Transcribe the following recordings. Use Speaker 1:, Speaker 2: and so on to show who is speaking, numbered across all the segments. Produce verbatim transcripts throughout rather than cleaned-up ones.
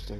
Speaker 1: interesting.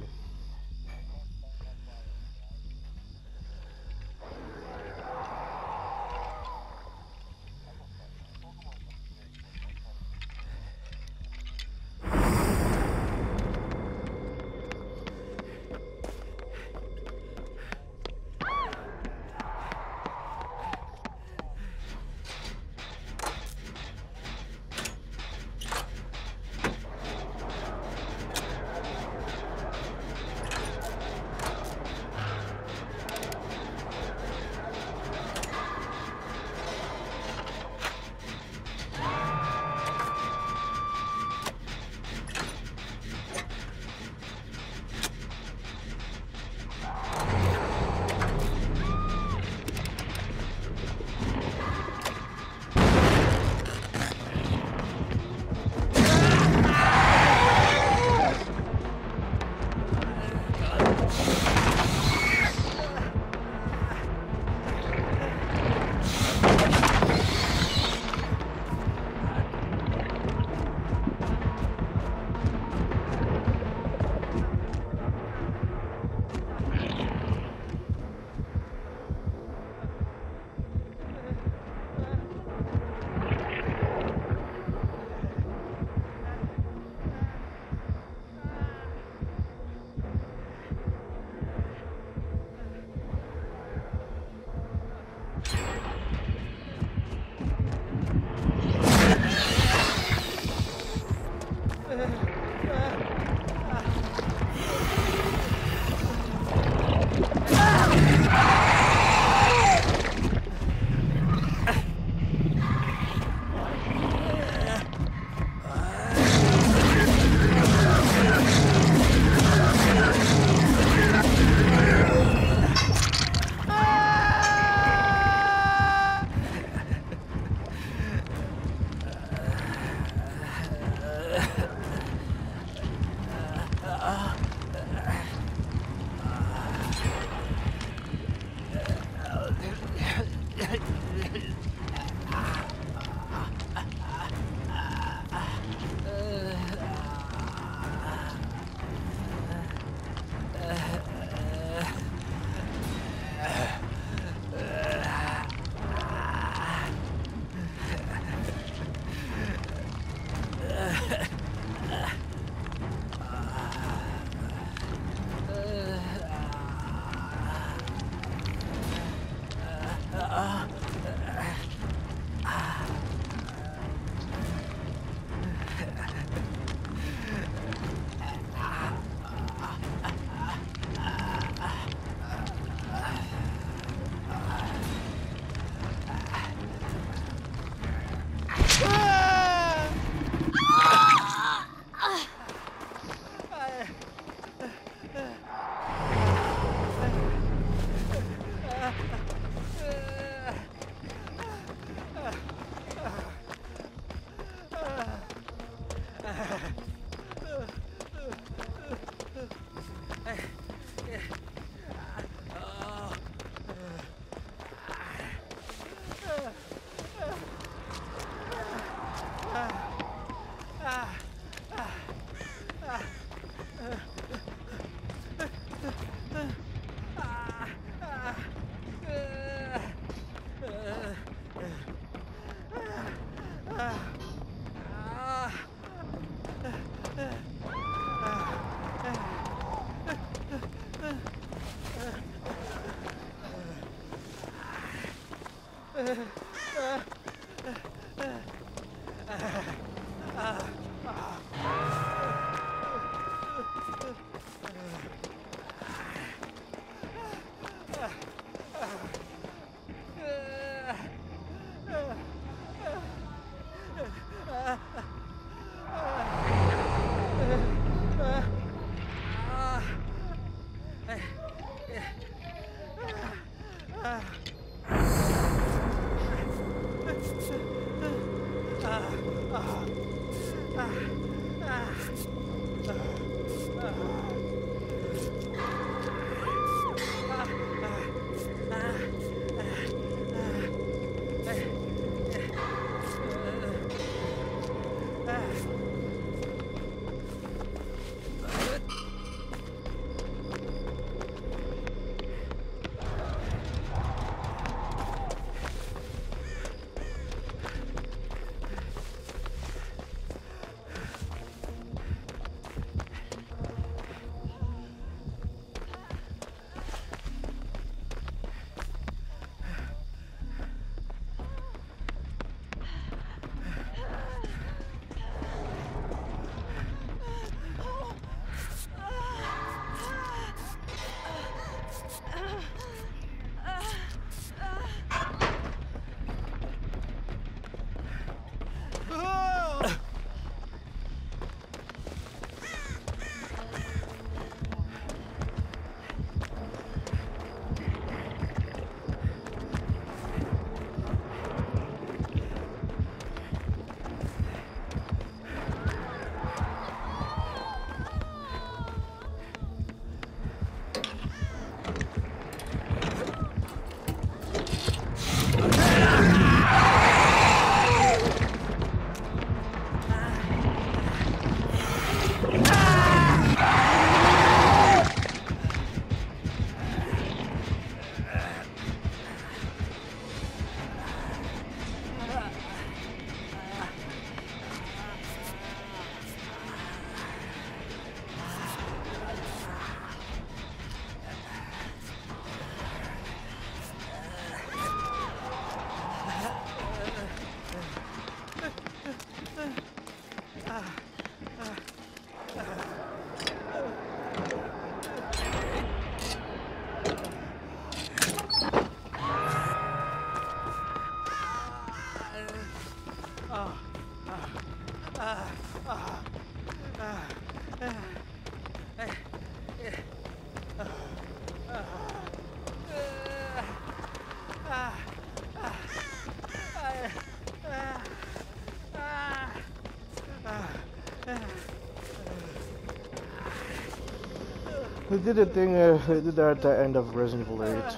Speaker 1: They did a thing, uh, they did that at the end of Resident Evil eight.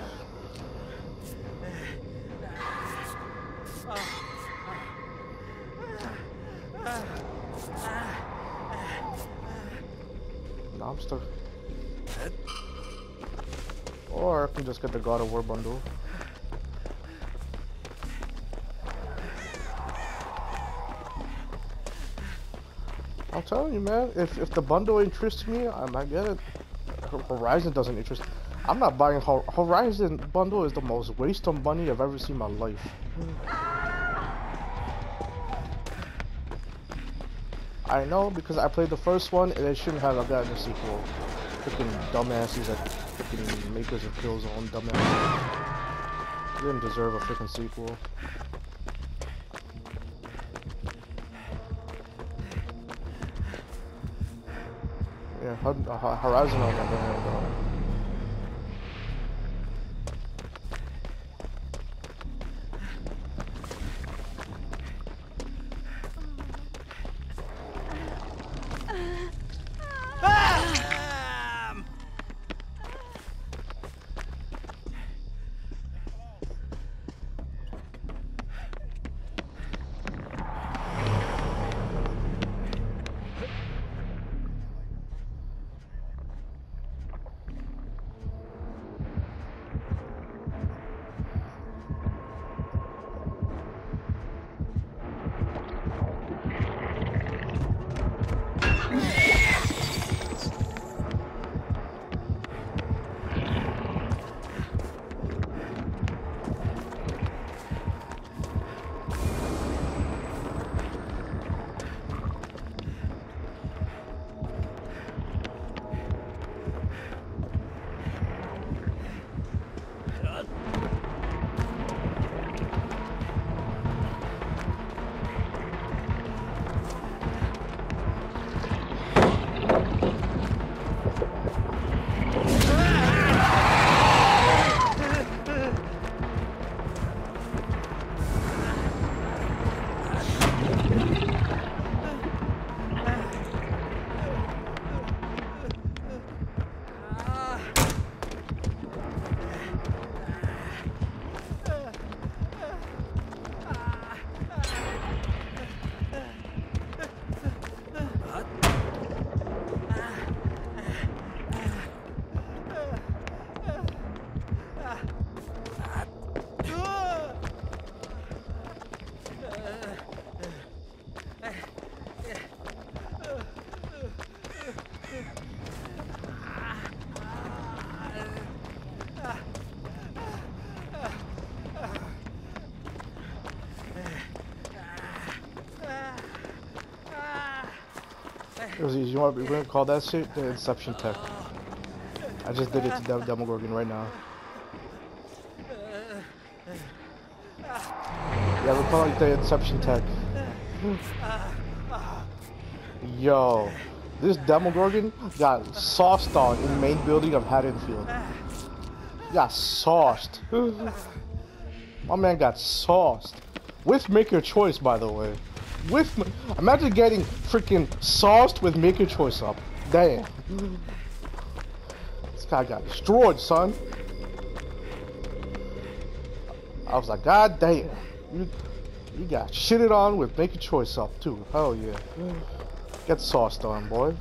Speaker 1: No, I'm stuck. Or I can just get the God of War bundle. I'm telling you, man, if, if the bundle interests me, I might get it. Horizon doesn't interest me. I'm not buying Ho Horizon bundle is the most waste of money I've ever seen in my life. I know, because I played the first one and they shouldn't have gotten a sequel. Freaking dumbasses that freaking makers of Killzone, dumbasses. They didn't deserve a freaking sequel. Yeah, Horizon on the other hand, though. You want we're gonna call that shit the Inception tech. I just did it to Dem Demogorgon right now. Yeah, we're calling it the Inception tech. Yo, this Demogorgon got sauced on in the main building of Haddonfield. Got sauced. My man got sauced. With Make Your Choice, by the way. With imagine getting freaking sauced with Make Your Choice up. Damn. This guy got destroyed, son. I was like, God damn. You, you got shitted on with Make Your Choice up, too. Hell yeah. Get sauced on, boy.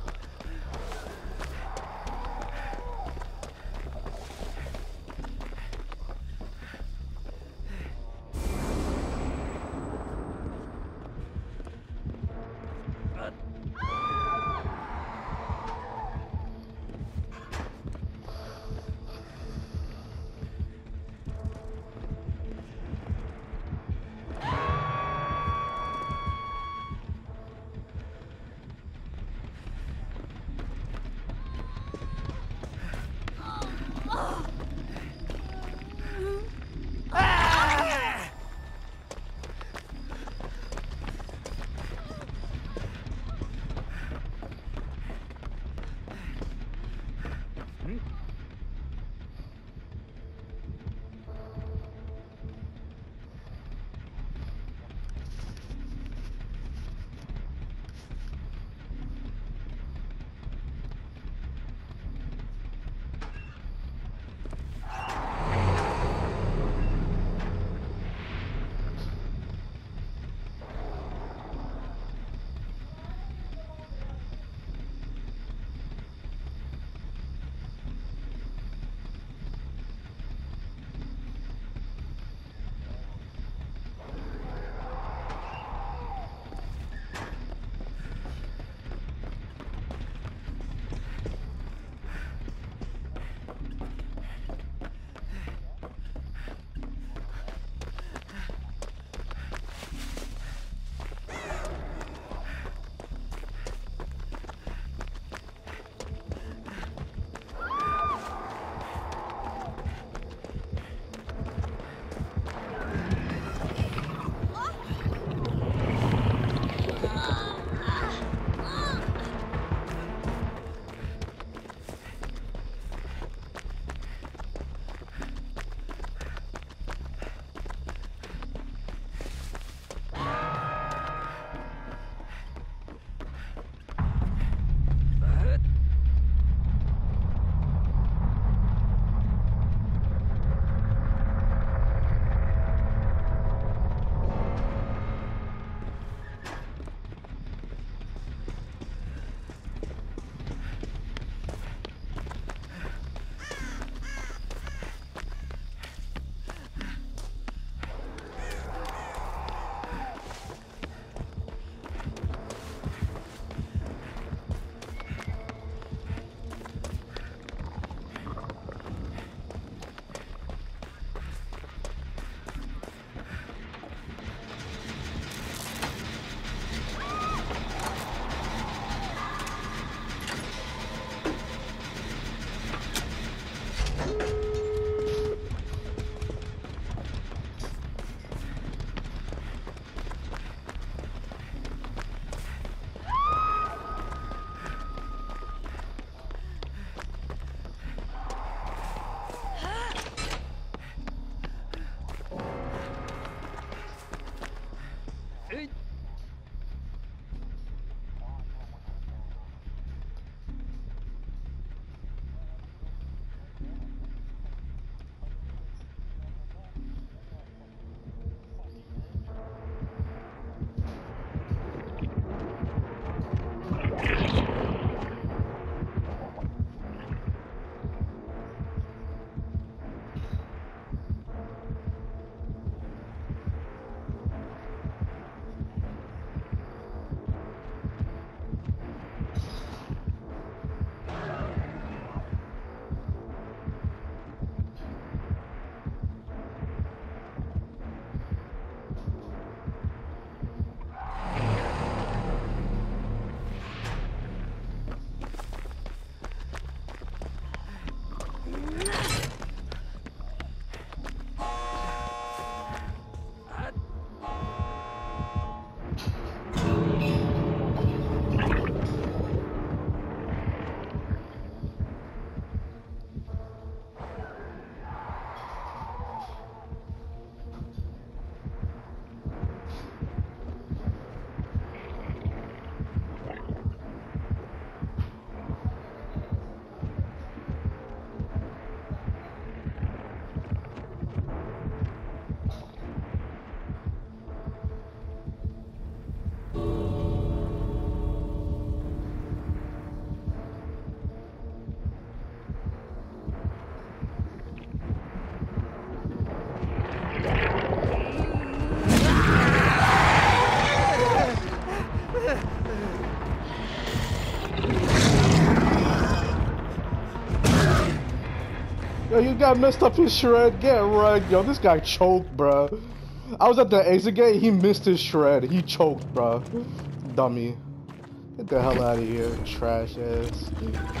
Speaker 1: you got messed up his shred. Get right. Yo, this guy choked, bro. I was at the exit gate. He missed his shred. He choked, bro. Dummy. Get the hell out of here, trash ass.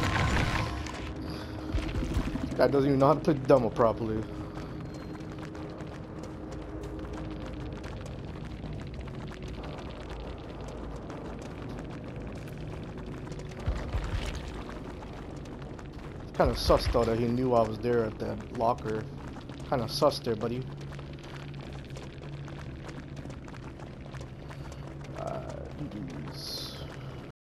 Speaker 1: This guy doesn't even know how to play demo properly. Kind of sus though that he knew I was there at that locker. Kind of sus there, buddy. Uh,